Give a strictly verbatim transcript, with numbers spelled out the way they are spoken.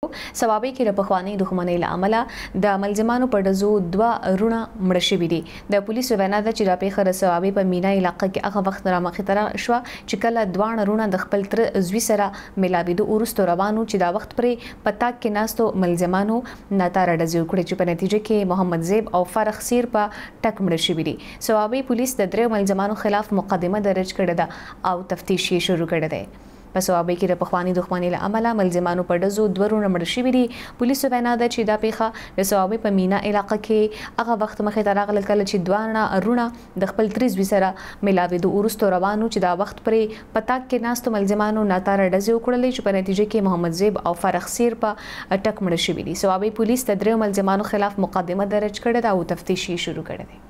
سوابي کې د پخوانی دښمنۍ له امله د ملزمانو په ډزو دوه رونه مړه شوي دي. د پولیسو وینا ده چې دا پیښه د سوابي په مینا علاقه کې هغه وخت رامخې ته شوه چې کله دواړه رونه د خپل تر زوی سره ملاوېدو وروسته روانو چې دا وخت پرې په تاک کې ناستو ملزمانو ناتاره ډزې وکړې چې په نتیجه کې محمد زیب او فرخ سیر په ټک مړه شوي دي. سوابي پولیس د درېو ملزمانو خلاف مقدمه درج کړې ده او تفتیش یې شروع کړی دی. په سوابي کې د پخوانی دښمنۍ له امله ملزمانو په ډزو دوه رونه مړه شوي دي. پولیسو وینا ده چې دا پیښه د سوابي په مینا علاقه کې هغه وخت مخې ته راغله کله چې دواړه رونه د خپل تر زوی سره ملاوېدو وروسته روانو چې دا وخت پرې په تاک کې ناستو ملزمانو ناتاره ډزې وکړلې چې په نتیجه کې محمد زیب او فرخ سیر په ټک مړه شوي دي. سوابي پولیس د درېو ملزمانو خلاف مقدمه درج کړې ده او تفتیش یې شروع کړی دی.